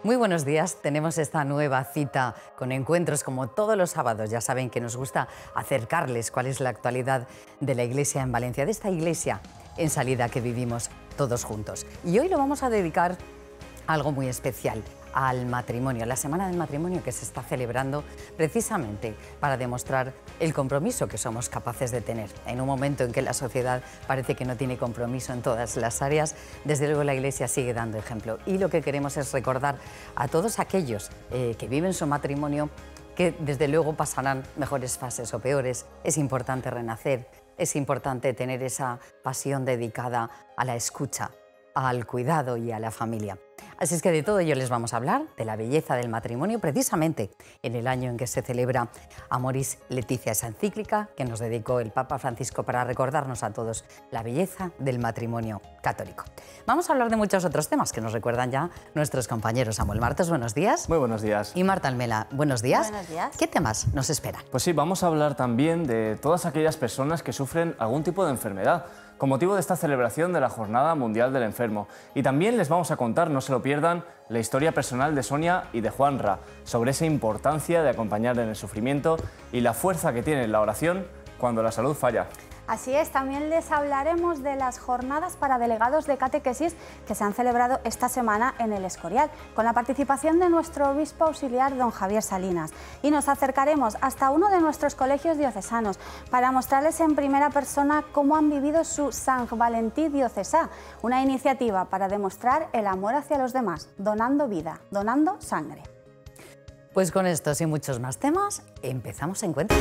Muy buenos días, tenemos esta nueva cita con encuentros como todos los sábados. Ya saben que nos gusta acercarles cuál es la actualidad de la Iglesia en Valencia, de esta Iglesia en salida que vivimos todos juntos. Y hoy lo vamos a dedicar a algo muy especial, al matrimonio, la Semana del Matrimonio que se está celebrando precisamente para demostrar el compromiso que somos capaces de tener. En un momento en que la sociedad parece que no tiene compromiso en todas las áreas, desde luego la Iglesia sigue dando ejemplo. Y lo que queremos es recordar a todos aquellos que viven su matrimonio que desde luego pasarán mejores fases o peores. Es importante renacer, es importante tener esa pasión dedicada a la escucha, al cuidado y a la familia. Así es que de todo ello les vamos a hablar, de la belleza del matrimonio, precisamente en el año en que se celebra Amoris Laetitia, esa encíclica que nos dedicó el Papa Francisco para recordarnos a todos la belleza del matrimonio católico. Vamos a hablar de muchos otros temas que nos recuerdan ya nuestros compañeros. Samuel Martos, buenos días. Muy buenos días. Y Marta Almela, buenos días. Buenos días. ¿Qué temas nos esperan? Pues sí, vamos a hablar también de todas aquellas personas que sufren algún tipo de enfermedad, con motivo de esta celebración de la Jornada Mundial del Enfermo. Y también les vamos a contar, no se lo pierdan, la historia personal de Sonia y de Juanra, sobre esa importancia de acompañar en el sufrimiento y la fuerza que tiene la oración cuando la salud falla. Así es, también les hablaremos de las jornadas para delegados de catequesis que se han celebrado esta semana en el Escorial, con la participación de nuestro obispo auxiliar, don Javier Salinas. Y nos acercaremos hasta uno de nuestros colegios diocesanos para mostrarles en primera persona cómo han vivido su Sant Valentí diocesà, una iniciativa para demostrar el amor hacia los demás, donando vida, donando sangre. Pues con estos y muchos más temas, empezamos Encuentro.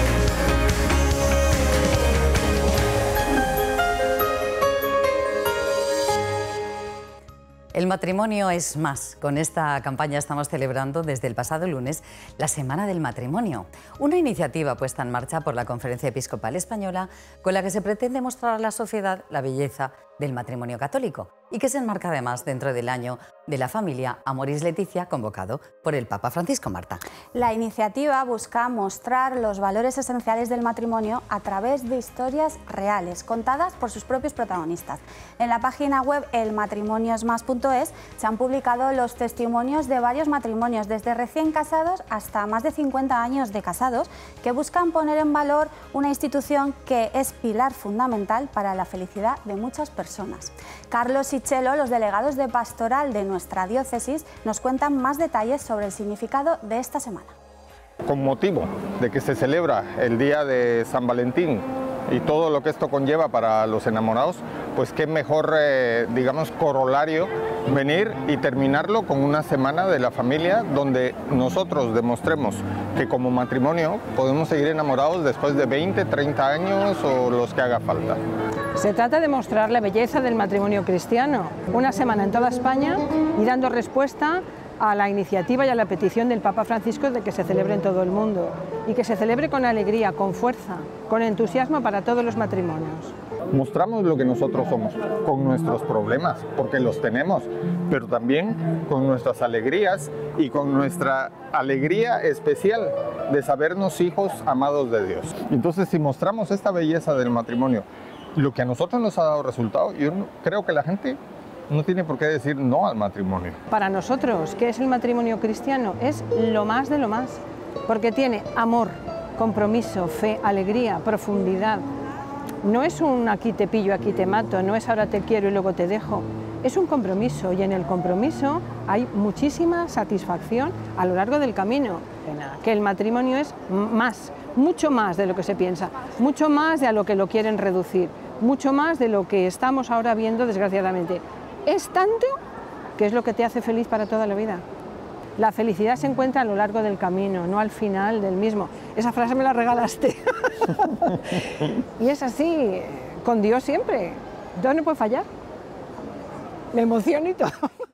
El matrimonio es más. Con esta campaña estamos celebrando desde el pasado lunes la Semana del Matrimonio, una iniciativa puesta en marcha por la Conferencia Episcopal Española con la que se pretende mostrar a la sociedad la belleza del matrimonio católico y que se enmarca además dentro del año de la familia Amoris Laetitia convocado por el Papa Francisco. Marta. La iniciativa busca mostrar los valores esenciales del matrimonio a través de historias reales, contadas por sus propios protagonistas. En la página web elmatrimoniosmas.es se han publicado los testimonios de varios matrimonios, desde recién casados hasta más de 50 años de casados, que buscan poner en valor una institución que es pilar fundamental para la felicidad de muchas personas. Carlos y Chelo, los delegados de pastoral de nuestra diócesis, nos cuentan más detalles sobre el significado de esta semana. Con motivo de que se celebra el día de San Valentín y todo lo que esto conlleva para los enamorados, pues qué mejor, digamos, corolario venir y terminarlo con una semana de la familia donde nosotros demostremos que como matrimonio podemos seguir enamorados después de 20, 30 años o los que haga falta. Se trata de mostrar la belleza del matrimonio cristiano, una semana en toda España y dando respuesta a la iniciativa y a la petición del Papa Francisco de que se celebre en todo el mundo y que se celebre con alegría, con fuerza, con entusiasmo para todos los matrimonios. Mostramos lo que nosotros somos, con nuestros problemas, porque los tenemos, pero también con nuestras alegrías y con nuestra alegría especial de sabernos hijos amados de Dios. Entonces, si mostramos esta belleza del matrimonio, lo que a nosotros nos ha dado resultado, yo creo que la gente no tiene por qué decir no al matrimonio. Para nosotros, ¿qué es el matrimonio cristiano? Es lo más de lo más, porque tiene amor, compromiso, fe, alegría, profundidad. No es un aquí te pillo, aquí te mato, no es ahora te quiero y luego te dejo. Es un compromiso y en el compromiso hay muchísima satisfacción a lo largo del camino. Que el matrimonio es más, mucho más de lo que se piensa, mucho más de a lo que lo quieren reducir, mucho más de lo que estamos ahora viendo desgraciadamente. Es tanto que es lo que te hace feliz para toda la vida. La felicidad se encuentra a lo largo del camino, no al final del mismo. Esa frase me la regalaste. Y es así, con Dios siempre. Dios no puede fallar. Me emociono y todo.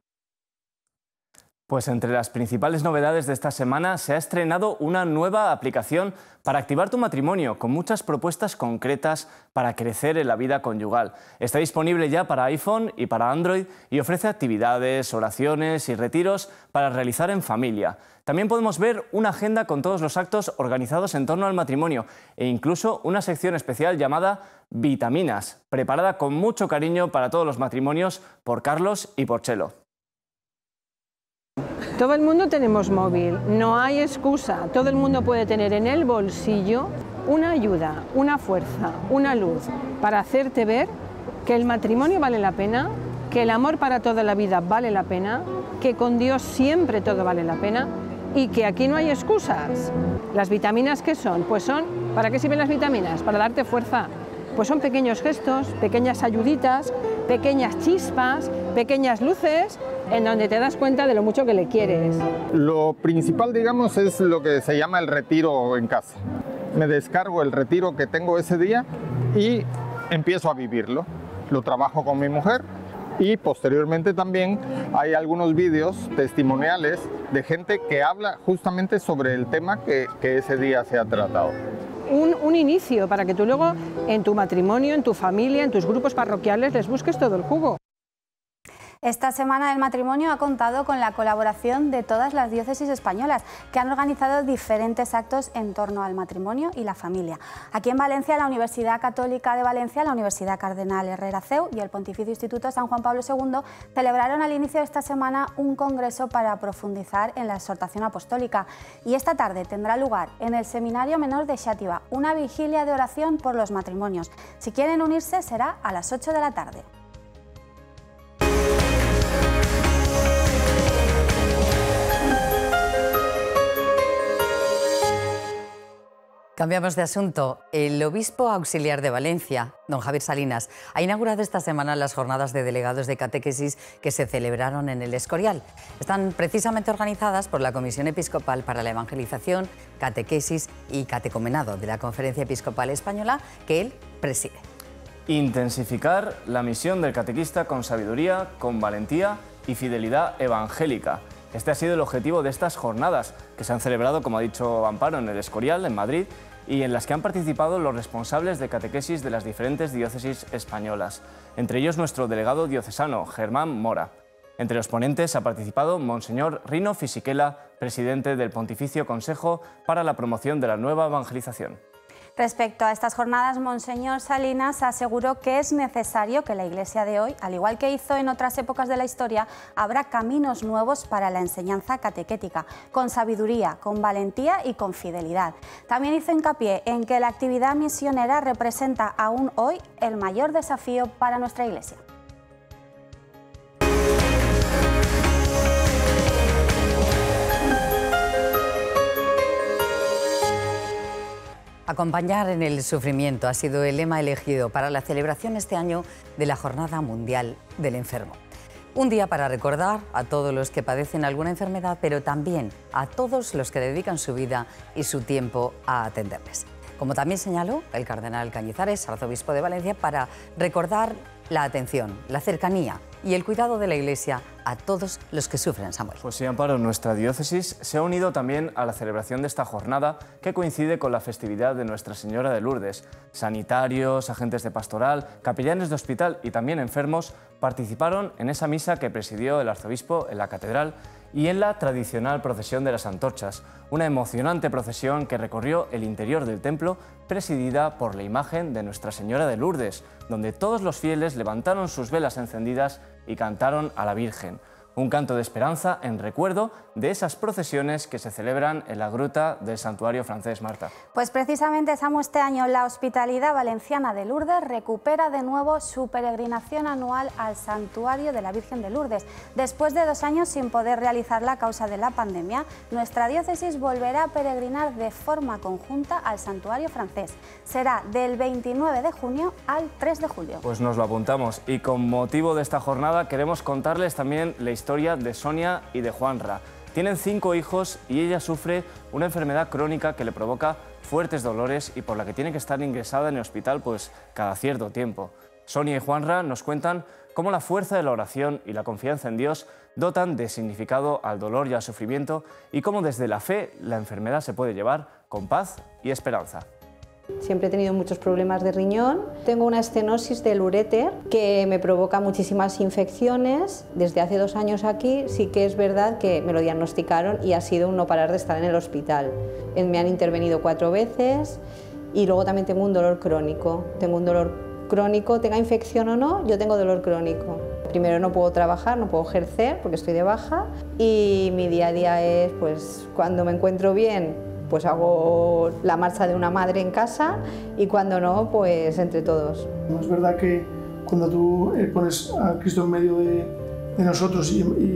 Pues entre las principales novedades de esta semana se ha estrenado una nueva aplicación para activar tu matrimonio, con muchas propuestas concretas para crecer en la vida conyugal. Está disponible ya para iPhone y para Android y ofrece actividades, oraciones y retiros para realizar en familia. También podemos ver una agenda con todos los actos organizados en torno al matrimonio e incluso una sección especial llamada Vitaminas, preparada con mucho cariño para todos los matrimonios por Carlos y por Chelo. Todo el mundo tenemos móvil, no hay excusa, todo el mundo puede tener en el bolsillo una ayuda, una fuerza, una luz para hacerte ver que el matrimonio vale la pena, que el amor para toda la vida vale la pena, que con Dios siempre todo vale la pena y que aquí no hay excusas. ¿Las vitaminas qué son? Pues son, ¿para qué sirven las vitaminas? Para darte fuerza. Pues son pequeños gestos, pequeñas ayuditas, pequeñas chispas, pequeñas luces, en donde te das cuenta de lo mucho que le quieres. Lo principal, digamos, es lo que se llama el retiro en casa. Me descargo el retiro que tengo ese día y empiezo a vivirlo. Lo trabajo con mi mujer y posteriormente también hay algunos vídeos testimoniales de gente que habla justamente sobre el tema que ese día se ha tratado. Un inicio para que tú luego en tu matrimonio, en tu familia, en tus grupos parroquiales les busques todo el jugo. Esta Semana del Matrimonio ha contado con la colaboración de todas las diócesis españolas, que han organizado diferentes actos en torno al matrimonio y la familia. Aquí en Valencia, la Universidad Católica de Valencia, la Universidad Cardenal Herrera CEU y el Pontificio Instituto San Juan Pablo II celebraron al inicio de esta semana un congreso para profundizar en la exhortación apostólica. Y esta tarde tendrá lugar en el Seminario Menor de Xàtiva una vigilia de oración por los matrimonios. Si quieren unirse, será a las 8 de la tarde. Cambiamos de asunto. El obispo auxiliar de Valencia, don Javier Salinas, ha inaugurado esta semana las jornadas de delegados de catequesis que se celebraron en el Escorial. Están precisamente organizadas por la Comisión Episcopal para la Evangelización, Catequesis y Catecomenado de la Conferencia Episcopal Española, que él preside. Intensificar la misión del catequista con sabiduría, con valentía y fidelidad evangélica. Este ha sido el objetivo de estas jornadas, que se han celebrado, como ha dicho Amparo, en el Escorial, en Madrid, y en las que han participado los responsables de catequesis de las diferentes diócesis españolas, entre ellos nuestro delegado diocesano, Germán Mora. Entre los ponentes ha participado Monseñor Rino Fisichella, presidente del Pontificio Consejo para la Promoción de la Nueva Evangelización. Respecto a estas jornadas, Monseñor Salinas aseguró que es necesario que la Iglesia de hoy, al igual que hizo en otras épocas de la historia, abra caminos nuevos para la enseñanza catequética, con sabiduría, con valentía y con fidelidad. También hizo hincapié en que la actividad misionera representa aún hoy el mayor desafío para nuestra Iglesia. Acompañar en el sufrimiento ha sido el lema elegido para la celebración este año de la Jornada Mundial del Enfermo. Un día para recordar a todos los que padecen alguna enfermedad, pero también a todos los que dedican su vida y su tiempo a atenderles. Como también señaló el cardenal Cañizares, arzobispo de Valencia, para recordar la atención, la cercanía y el cuidado de la Iglesia a todos los que sufren, Samuel. Pues sí, Amparo, nuestra diócesis se ha unido también a la celebración de esta jornada que coincide con la festividad de Nuestra Señora de Lourdes. Sanitarios, agentes de pastoral, capellanes de hospital y también enfermos participaron en esa misa que presidió el arzobispo en la catedral y en la tradicional procesión de las antorchas, una emocionante procesión que recorrió el interior del templo presidida por la imagen de Nuestra Señora de Lourdes, donde todos los fieles levantaron sus velas encendidas y cantaron a la Virgen. Un canto de esperanza en recuerdo de esas procesiones que se celebran en la gruta del santuario francés, Marta. Pues precisamente, Samu, este año la Hospitalidad Valenciana de Lourdes recupera de nuevo su peregrinación anual al santuario de la Virgen de Lourdes. Después de 2 años sin poder realizarla a causa de la pandemia, nuestra diócesis volverá a peregrinar de forma conjunta al santuario francés. Será del 29 de junio al 3 de julio. Pues nos lo apuntamos y con motivo de esta jornada queremos contarles también la historia de Sonia y de Juanra. Tienen 5 hijos y ella sufre una enfermedad crónica que le provoca fuertes dolores y por la que tiene que estar ingresada en el hospital pues cada cierto tiempo. Sonia y Juanra nos cuentan cómo la fuerza de la oración y la confianza en Dios dotan de significado al dolor y al sufrimiento y cómo desde la fe la enfermedad se puede llevar con paz y esperanza. Siempre he tenido muchos problemas de riñón. Tengo una estenosis del uréter que me provoca muchísimas infecciones. Desde hace 2 años aquí sí que es verdad que me lo diagnosticaron y ha sido un no parar de estar en el hospital. Me han intervenido 4 veces y luego también tengo un dolor crónico. Tengo un dolor crónico, tenga infección o no, yo tengo dolor crónico. primero no puedo trabajar, no puedo ejercer porque estoy de baja y mi día a día es, pues cuando me encuentro bien, pues hago la marcha de una madre en casa y cuando no, pues entre todos. Es verdad que cuando tú pones a Cristo en medio de nosotros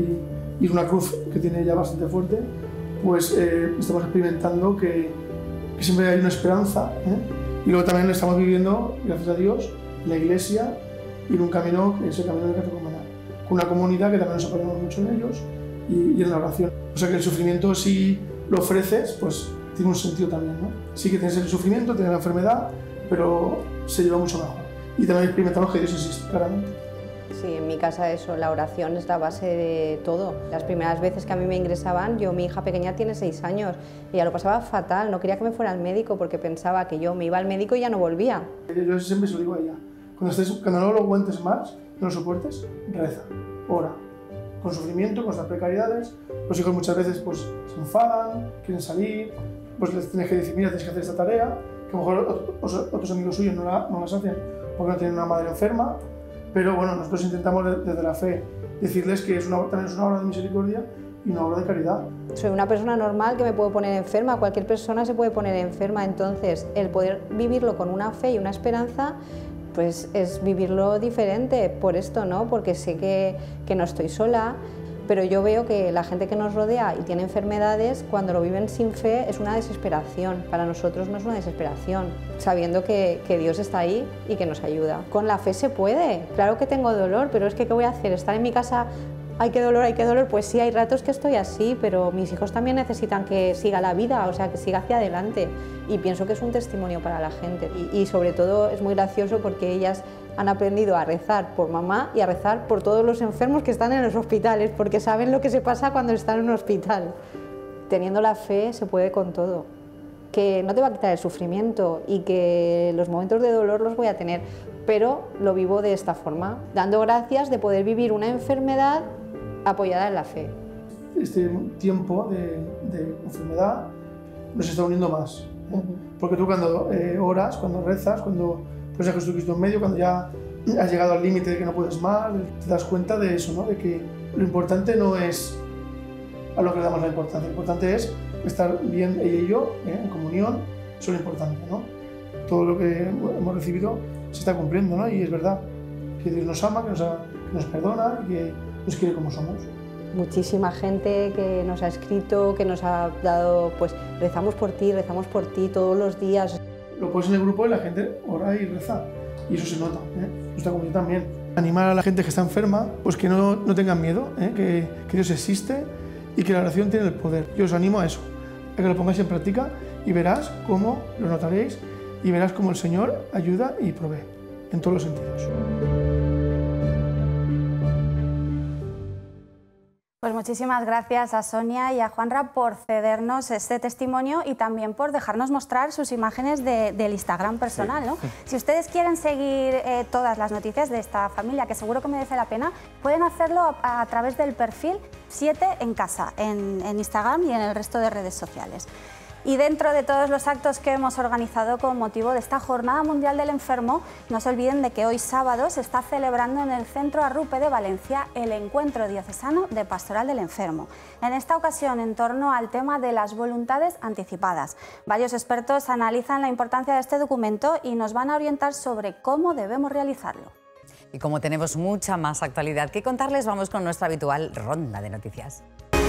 y una cruz que tiene ya bastante fuerte, pues estamos experimentando que siempre hay una esperanza, y luego también estamos viviendo, gracias a Dios, en la Iglesia y en un camino que es el camino del catecumenal, con una comunidad que también nos apoyamos mucho en ellos y en la oración. O sea que el sufrimiento, si lo ofreces, pues tiene un sentido también, ¿no? Sí que tienes el sufrimiento, tienes la enfermedad, pero se lleva mucho mejor. Y también experimentamos que Dios existe, claramente. Sí, en mi casa eso, la oración es la base de todo. Las primeras veces que a mí me ingresaban, mi hija pequeña tiene 6 años, ella lo pasaba fatal, no quería que me fuera al médico porque pensaba que yo me iba al médico y ya no volvía. Yo siempre se lo digo a ella, cuando no lo aguantes más, no lo soportes, reza, ora. Con sufrimiento, con estas precariedades, los hijos muchas veces pues, se enfadan, quieren salir, pues les tienes que decir, mira, tienes que hacer esta tarea, que a lo mejor otros amigos suyos no las hacen porque no tienen una madre enferma, pero bueno, nosotros intentamos desde la fe decirles que también es una obra de misericordia y una obra de caridad. Soy una persona normal que me puedo poner enferma, cualquier persona se puede poner enferma, entonces el poder vivirlo con una fe y una esperanza, pues es vivirlo diferente por esto, ¿no? Porque sé que no estoy sola, pero yo veo que la gente que nos rodea y tiene enfermedades, cuando lo viven sin fe, es una desesperación. Para nosotros no es una desesperación, sabiendo que Dios está ahí y que nos ayuda. Con la fe se puede. Claro que tengo dolor, pero es que ¿qué voy a hacer? ¿Estar en mi casa? ¡Ay, qué dolor, ay, qué dolor! Pues sí, hay ratos que estoy así, pero mis hijos también necesitan que siga la vida, o sea, que siga hacia adelante. Y pienso que es un testimonio para la gente. Y sobre todo es muy gracioso porque ellas han aprendido a rezar por mamá y a rezar por todos los enfermos que están en los hospitales, porque saben lo que se pasa cuando están en un hospital. Teniendo la fe se puede con todo, que no te va a quitar el sufrimiento y que los momentos de dolor los voy a tener, pero lo vivo de esta forma, dando gracias de poder vivir una enfermedad apoyada en la fe. Este tiempo de enfermedad nos está uniendo más, porque tú cuando oras, cuando rezas, cuando pones a Jesucristo en medio, cuando ya has llegado al límite de que no puedes más, te das cuenta de eso, ¿no? De que lo importante no es a lo que le damos la importancia, lo importante es estar bien ella y yo, en comunión, eso es lo importante, ¿no? Todo lo que hemos recibido se está cumpliendo, ¿no? Y es verdad que Dios nos ama, que nos perdona y que nos quiere como somos. Muchísima gente que nos ha escrito, que nos ha dado, pues rezamos por ti todos los días. Lo pones en el grupo y la gente ora y reza, y eso se nota, nuestra comunidad también. Animar a la gente que está enferma, pues que no tengan miedo, que Dios existe y que la oración tiene el poder. Yo os animo a eso, a que lo pongáis en práctica y verás cómo lo notaréis y verás cómo el Señor ayuda y provee, en todos los sentidos. Pues muchísimas gracias a Sonia y a Juanra por cedernos este testimonio y también por dejarnos mostrar sus imágenes del Instagram personal, ¿no? Si ustedes quieren seguir todas las noticias de esta familia, que seguro que merece la pena, pueden hacerlo a través del perfil 7 en casa, en Instagram y en el resto de redes sociales. Y dentro de todos los actos que hemos organizado con motivo de esta Jornada Mundial del Enfermo, no se olviden de que hoy sábado se está celebrando en el Centro Arrupe de Valencia el Encuentro Diocesano de Pastoral del Enfermo. En esta ocasión, en torno al tema de las voluntades anticipadas. Varios expertos analizan la importancia de este documento y nos van a orientar sobre cómo debemos realizarlo. Y como tenemos mucha más actualidad que contarles, vamos con nuestra habitual ronda de noticias.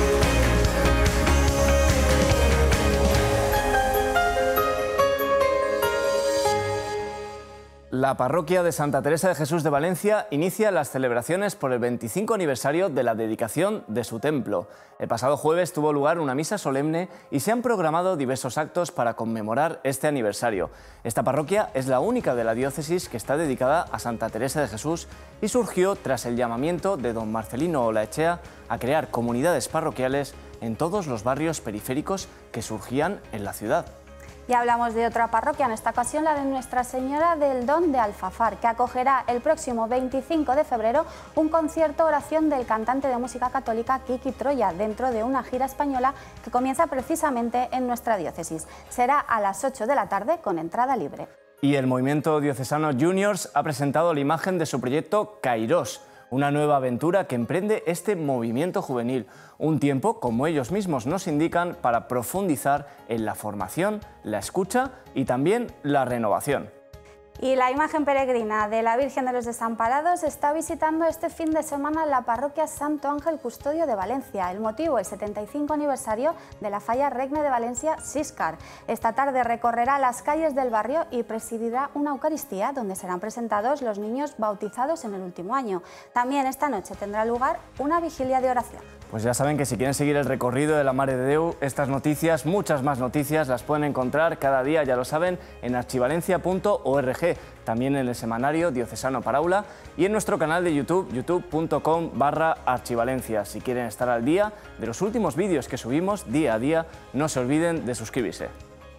La parroquia de Santa Teresa de Jesús de Valencia inicia las celebraciones por el 25 aniversario de la dedicación de su templo. El pasado jueves tuvo lugar una misa solemne y se han programado diversos actos para conmemorar este aniversario. Esta parroquia es la única de la diócesis que está dedicada a Santa Teresa de Jesús y surgió tras el llamamiento de don Marcelino Olaechea a crear comunidades parroquiales en todos los barrios periféricos que surgían en la ciudad. Y hablamos de otra parroquia, en esta ocasión la de Nuestra Señora del Don de Alfafar, que acogerá el próximo 25 de febrero un concierto oración del cantante de música católica Kiki Troya, dentro de una gira española que comienza precisamente en nuestra diócesis. Será a las 8 de la tarde con entrada libre. Y el Movimiento Diocesano Juniors ha presentado la imagen de su proyecto Kairos, una nueva aventura que emprende este movimiento juvenil, un tiempo, como ellos mismos nos indican, para profundizar en la formación, la escucha y también la renovación. Y la imagen peregrina de la Virgen de los Desamparados está visitando este fin de semana la parroquia Santo Ángel Custodio de Valencia. El motivo, el 75 aniversario de la falla Regne de Valencia Siscar. Esta tarde recorrerá las calles del barrio y presidirá una Eucaristía donde serán presentados los niños bautizados en el último año. También esta noche tendrá lugar una vigilia de oración. Pues ya saben que si quieren seguir el recorrido de la Mare de Déu, estas noticias, muchas más noticias, las pueden encontrar cada día, ya lo saben, en archivalencia.org, también en el semanario Diocesano Paraula y en nuestro canal de YouTube, youtube.com/archivalencia. Si quieren estar al día de los últimos vídeos que subimos día a día, no se olviden de suscribirse.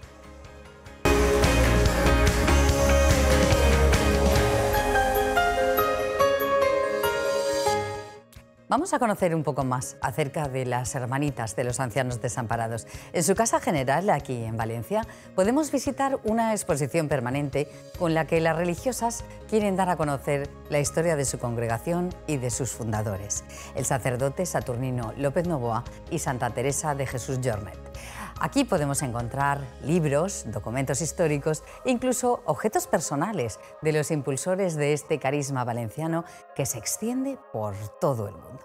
Vamos a conocer un poco más acerca de las Hermanitas de los Ancianos Desamparados. En su casa general, aquí en Valencia, podemos visitar una exposición permanente con la que las religiosas quieren dar a conocer la historia de su congregación y de sus fundadores, el sacerdote Saturnino López Novoa y Santa Teresa de Jesús Jornet. Aquí podemos encontrar libros, documentos históricos e incluso objetos personales de los impulsores de este carisma valenciano que se extiende por todo el mundo.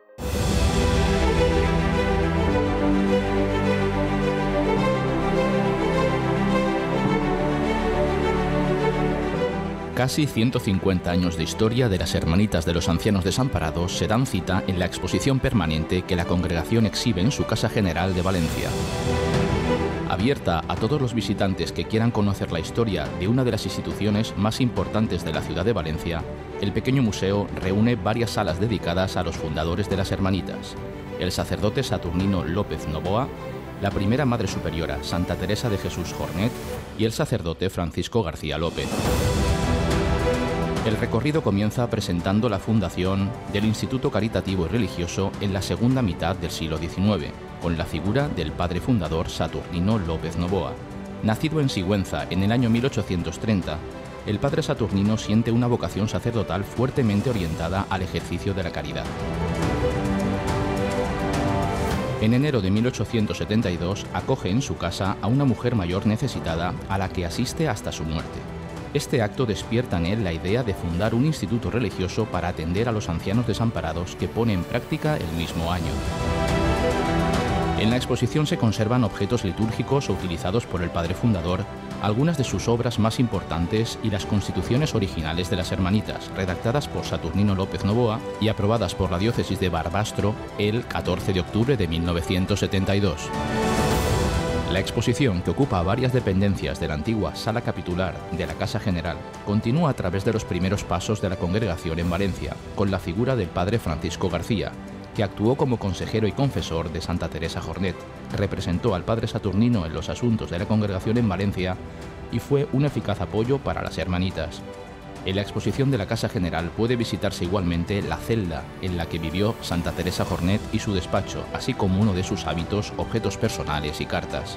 Casi 150 años de historia de las Hermanitas de los Ancianos Desamparados se dan cita en la exposición permanente que la congregación exhibe en su Casa General de Valencia. Abierta a todos los visitantes que quieran conocer la historia de una de las instituciones más importantes de la ciudad de Valencia, el pequeño museo reúne varias salas dedicadas a los fundadores de las Hermanitas: el sacerdote Saturnino López Novoa, la primera Madre Superiora Santa Teresa de Jesús Jornet y el sacerdote Francisco García López. El recorrido comienza presentando la fundación del Instituto Caritativo y Religioso en la segunda mitad del siglo XIX, con la figura del padre fundador Saturnino López Novoa. Nacido en Sigüenza en el año 1830, el padre Saturnino siente una vocación sacerdotal fuertemente orientada al ejercicio de la caridad. En enero de 1872 acoge en su casa a una mujer mayor necesitada a la que asiste hasta su muerte. Este acto despierta en él la idea de fundar un instituto religioso para atender a los ancianos desamparados que pone en práctica el mismo año. En la exposición se conservan objetos litúrgicos utilizados por el padre fundador, algunas de sus obras más importantes y las constituciones originales de las Hermanitas, redactadas por Saturnino López Novoa y aprobadas por la diócesis de Barbastro el 14 de octubre de 1972. La exposición, que ocupa varias dependencias de la antigua Sala Capitular de la Casa General, continúa a través de los primeros pasos de la congregación en Valencia, con la figura del padre Francisco García, que actuó como consejero y confesor de Santa Teresa Jornet, representó al padre Saturnino en los asuntos de la congregación en Valencia y fue un eficaz apoyo para las Hermanitas. En la exposición de la Casa General puede visitarse igualmente la celda en la que vivió Santa Teresa Jornet y su despacho, así como uno de sus hábitos, objetos personales y cartas.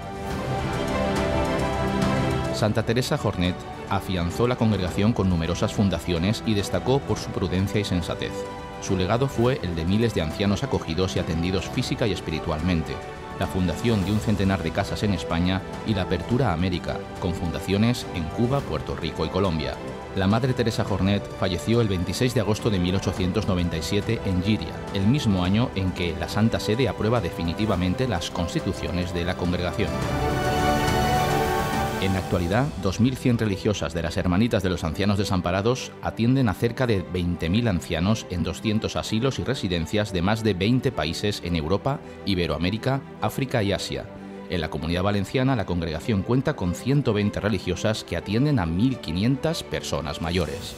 Santa Teresa Jornet afianzó la congregación con numerosas fundaciones y destacó por su prudencia y sensatez. Su legado fue el de miles de ancianos acogidos y atendidos física y espiritualmente, la fundación de un centenar de casas en España y la apertura a América, con fundaciones en Cuba, Puerto Rico y Colombia. La Madre Teresa Jornet falleció el 26 de agosto de 1897 en Llíria, el mismo año en que la Santa Sede aprueba definitivamente las constituciones de la congregación. En la actualidad, 2.100 religiosas de las Hermanitas de los Ancianos Desamparados atienden a cerca de 20.000 ancianos en 200 asilos y residencias de más de 20 países en Europa, Iberoamérica, África y Asia. En la Comunidad Valenciana, la congregación cuenta con 120 religiosas que atienden a 1.500 personas mayores.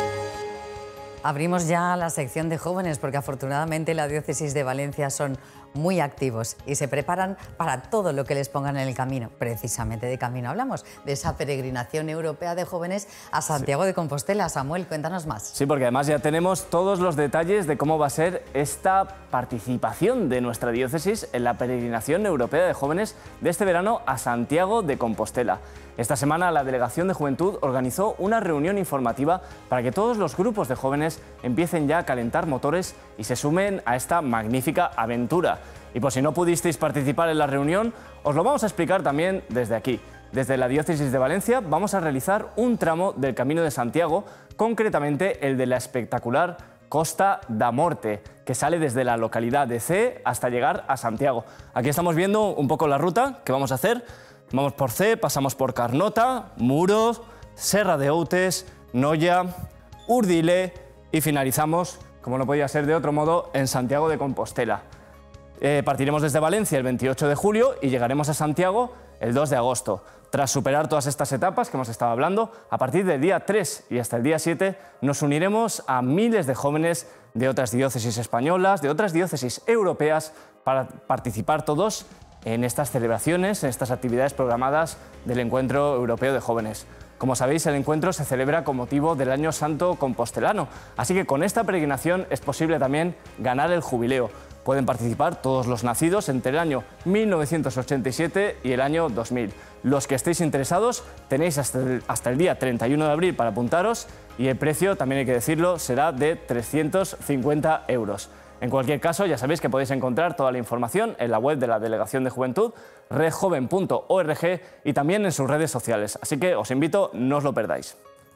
Abrimos ya la sección de jóvenes porque afortunadamente en la diócesis de Valencia son muy activos y se preparan para todo lo que les pongan en el camino. Precisamente de camino hablamos, de esa peregrinación europea de jóvenes a Santiago de Compostela. Samuel, cuéntanos más. Sí, porque además ya tenemos todos los detalles de cómo va a ser esta participación de nuestra diócesis en la peregrinación europea de jóvenes de este verano a Santiago de Compostela. Esta semana la Delegación de Juventud organizó una reunión informativa para que todos los grupos de jóvenes empiecen ya a calentar motores y se sumen a esta magnífica aventura. Y por si no pudisteis participar en la reunión, os lo vamos a explicar también desde aquí. Desde la Diócesis de Valencia vamos a realizar un tramo del Camino de Santiago, concretamente el de la espectacular Costa da Morte, que sale desde la localidad de Cee hasta llegar a Santiago. Aquí estamos viendo un poco la ruta que vamos a hacer. Vamos por Cee, pasamos por Carnota, Muros, Serra de Outes, Noia, Urdile y finalizamos, como no podía ser de otro modo, en Santiago de Compostela. Partiremos desde Valencia el 28 de julio y llegaremos a Santiago el 2 de agosto. Tras superar todas estas etapas que hemos estado hablando, a partir del día 3 y hasta el día 7 nos uniremos a miles de jóvenes de otras diócesis españolas, de otras diócesis europeas, para participar todos en estas celebraciones, en estas actividades programadas del Encuentro Europeo de Jóvenes. Como sabéis, el encuentro se celebra con motivo del Año Santo Compostelano, así que con esta peregrinación es posible también ganar el jubileo. Pueden participar todos los nacidos entre el año 1987 y el año 2000. Los que estéis interesados tenéis hasta el día 31 de abril para apuntaros y el precio, también hay que decirlo, será de 350 €. En cualquier caso, ya sabéis que podéis encontrar toda la información en la web de la Delegación de Juventud, redjoven.org, y también en sus redes sociales. Así que os invito, no os lo perdáis.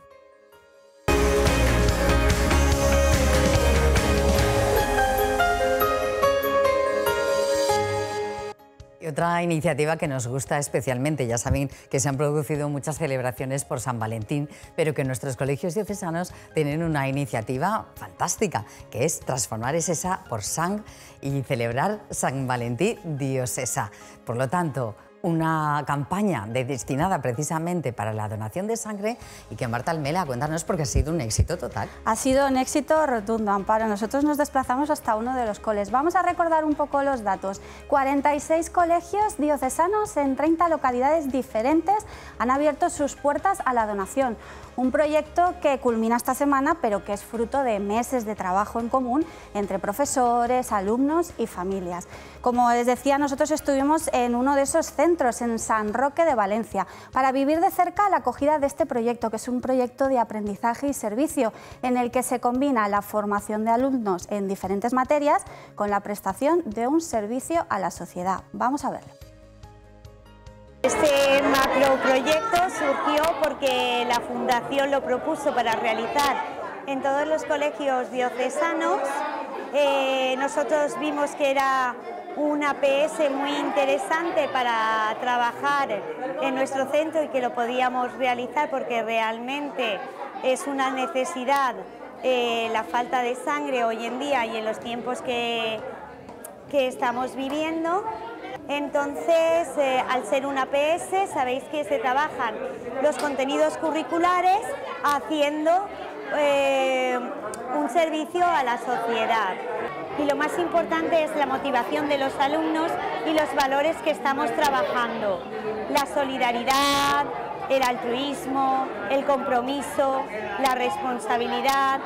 Y otra iniciativa que nos gusta especialmente, ya saben que se han producido muchas celebraciones por San Valentín, pero que nuestros colegios diocesanos tienen una iniciativa fantástica, que es transformar esa por sang y celebrar San Valentín diocesa. Por lo tanto, una campaña destinada precisamente para la donación de sangre y que Marta Almela, cuéntanos, porque ha sido un éxito total. Ha sido un éxito rotundo, Amparo. Nosotros nos desplazamos hasta uno de los coles. Vamos a recordar un poco los datos. 46 colegios diocesanos en 30 localidades diferentes han abierto sus puertas a la donación. Un proyecto que culmina esta semana, pero que es fruto de meses de trabajo en común entre profesores, alumnos y familias. Como les decía, nosotros estuvimos en uno de esos centros, en San Roque de Valencia, para vivir de cerca la acogida de este proyecto, que es un proyecto de aprendizaje y servicio, en el que se combina la formación de alumnos en diferentes materias con la prestación de un servicio a la sociedad. Vamos a verlo. Este macroproyecto surgió porque la Fundación lo propuso para realizar en todos los colegios diocesanos. Nosotros vimos que era una APS muy interesante para trabajar en nuestro centro y que lo podíamos realizar porque realmente es una necesidad la falta de sangre hoy en día y en los tiempos que estamos viviendo. Entonces, al ser una APS, sabéis que se trabajan los contenidos curriculares haciendo un servicio a la sociedad. Y lo más importante es la motivación de los alumnos y los valores que estamos trabajando. La solidaridad, el altruismo, el compromiso, la responsabilidad,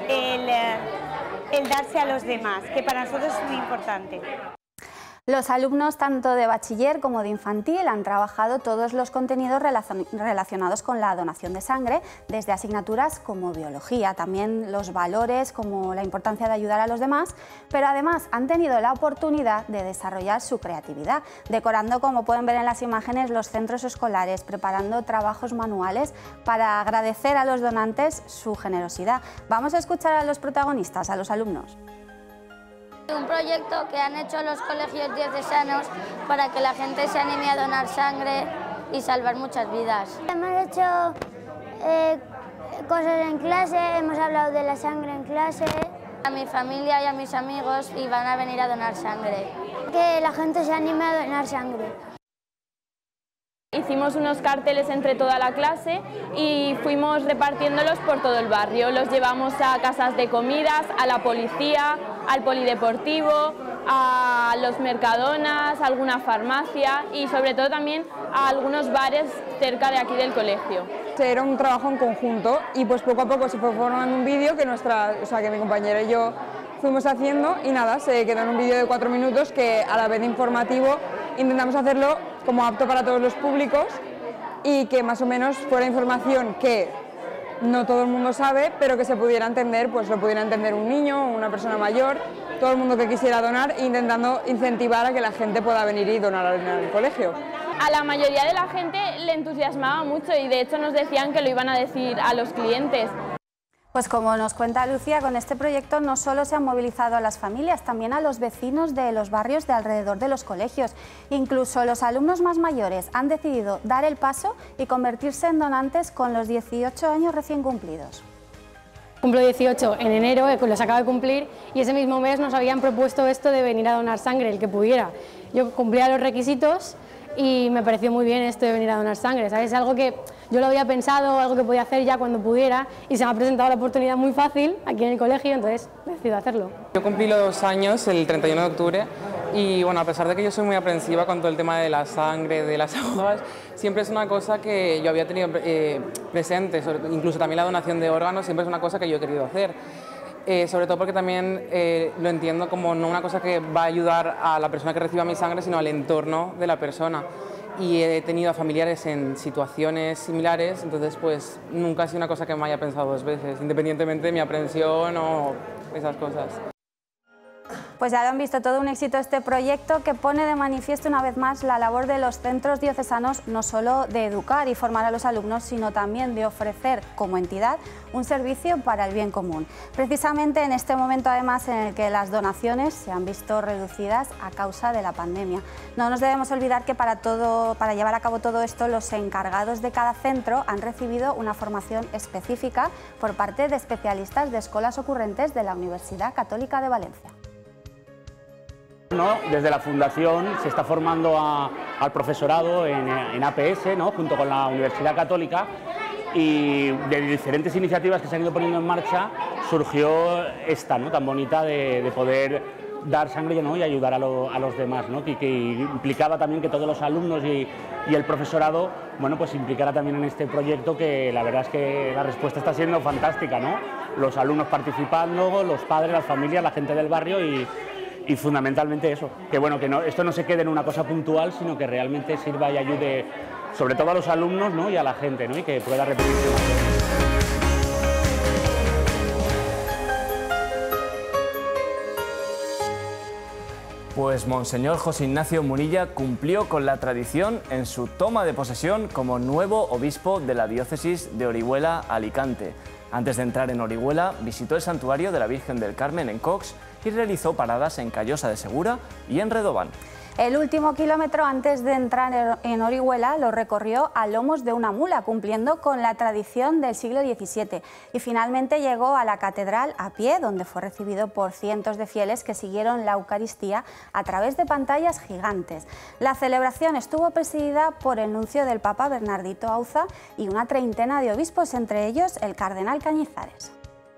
el darse a los demás, que para nosotros es muy importante. Los alumnos tanto de bachiller como de infantil han trabajado todos los contenidos relacionados con la donación de sangre, desde asignaturas como biología, también los valores como la importancia de ayudar a los demás, pero además han tenido la oportunidad de desarrollar su creatividad, decorando, como pueden ver en las imágenes, los centros escolares, preparando trabajos manuales para agradecer a los donantes su generosidad. Vamos a escuchar a los protagonistas, a los alumnos. Un proyecto que han hecho los colegios diocesanos para que la gente se anime a donar sangre y salvar muchas vidas. Hemos hecho cosas en clase, hemos hablado de la sangre en clase. A mi familia y a mis amigos iban a venir a donar sangre. Que la gente se anime a donar sangre. Hicimos unos carteles entre toda la clase y fuimos repartiéndolos por todo el barrio. Los llevamos a casas de comidas, a la policía, al polideportivo, a los Mercadonas, a alguna farmacia y sobre todo también a algunos bares cerca de aquí del colegio. Era un trabajo en conjunto y pues poco a poco se fue formando un vídeo que que mi compañera y yo fuimos haciendo y nada, se quedó en un vídeo de 4 minutos que a la vez de informativo intentamos hacerlo como apto para todos los públicos y que más o menos fuera información que no todo el mundo sabe, pero que se pudiera entender, pues lo pudiera entender un niño, una persona mayor, todo el mundo que quisiera donar, intentando incentivar a que la gente pueda venir y donar en el colegio. A la mayoría de la gente le entusiasmaba mucho y de hecho nos decían que lo iban a decir a los clientes. Pues como nos cuenta Lucía, con este proyecto no solo se han movilizado a las familias, también a los vecinos de los barrios de alrededor de los colegios. Incluso los alumnos más mayores han decidido dar el paso y convertirse en donantes con los 18 años recién cumplidos. Cumplo 18 en enero, los acabo de cumplir y ese mismo mes nos habían propuesto esto de venir a donar sangre, el que pudiera. Yo cumplía los requisitos y me pareció muy bien esto de venir a donar sangre, ¿sabes? Es algo que yo lo había pensado, algo que podía hacer ya cuando pudiera y se me ha presentado la oportunidad muy fácil aquí en el colegio, entonces decido hacerlo. Yo cumplí los 2 años el 31 de octubre y bueno, a pesar de que yo soy muy aprensiva con todo el tema de la sangre, de las aguas, siempre es una cosa que yo había tenido presente, incluso también la donación de órganos siempre es una cosa que yo he querido hacer. Sobre todo porque también lo entiendo como no una cosa que va a ayudar a la persona que reciba mi sangre, sino al entorno de la persona. Y he tenido a familiares en situaciones similares, entonces pues nunca ha sido una cosa que me haya pensado 2 veces, independientemente de mi aprensión o esas cosas. Pues ya lo han visto, todo un éxito este proyecto que pone de manifiesto una vez más la labor de los centros diocesanos, no solo de educar y formar a los alumnos, sino también de ofrecer como entidad un servicio para el bien común. Precisamente en este momento además en el que las donaciones se han visto reducidas a causa de la pandemia. No nos debemos olvidar que para llevar a cabo todo esto los encargados de cada centro han recibido una formación específica por parte de especialistas de escuelas ocurrentes de la Universidad Católica de Valencia. Desde la Fundación se está formando al profesorado en APS, junto con la Universidad Católica, y de diferentes iniciativas que se han ido poniendo en marcha surgió esta tan bonita de poder dar sangre y ayudar a los demás, que implicaba también que todos los alumnos y el profesorado pues implicara también en este proyecto, que la verdad es que la respuesta está siendo fantástica, los alumnos participando, los padres, las familias, la gente del barrio y fundamentalmente eso, que esto no se quede en una cosa puntual, sino que realmente sirva y ayude sobre todo a los alumnos y a la gente, y que pueda repetirse más veces. Pues Monseñor José Ignacio Munilla cumplió con la tradición en su toma de posesión como nuevo obispo de la diócesis de Orihuela, Alicante. Antes de entrar en Orihuela, visitó el santuario de la Virgen del Carmen en Cox y realizó paradas en Callosa de Segura y en Redován. El último kilómetro antes de entrar en Orihuela lo recorrió a lomos de una mula, cumpliendo con la tradición del siglo XVII. Y finalmente llegó a la catedral a pie, donde fue recibido por cientos de fieles que siguieron la Eucaristía a través de pantallas gigantes. La celebración estuvo presidida por el nuncio del Papa Bernardito Auza y una treintena de obispos, entre ellos el cardenal Cañizares.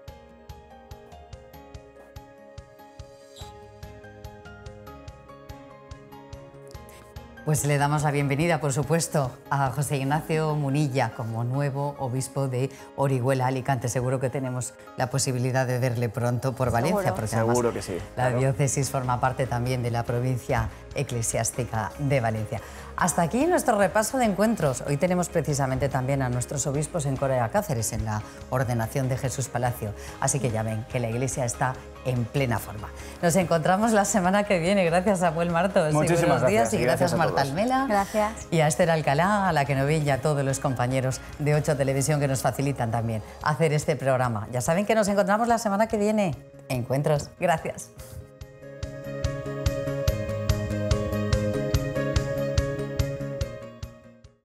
Pues le damos la bienvenida, por supuesto, a José Ignacio Munilla como nuevo obispo de Orihuela, Alicante. Seguro que tenemos la posibilidad de verle pronto por Valencia, porque seguro que sí. La diócesis forma parte también de la provincia eclesiástica de Valencia. Hasta aquí nuestro repaso de encuentros. Hoy tenemos precisamente también a nuestros obispos en Corea Cáceres, en la ordenación de Jesús Palacio. Así que ya ven que la Iglesia está en plena forma. Nos encontramos la semana que viene. Gracias, Samuel Martos. Muchísimas gracias. Y gracias Marta Almela. Gracias. Y a Esther Alcalá, a la que no ven, y a todos los compañeros de 8 Televisión que nos facilitan también hacer este programa. Ya saben que nos encontramos la semana que viene. Encuentros. Gracias.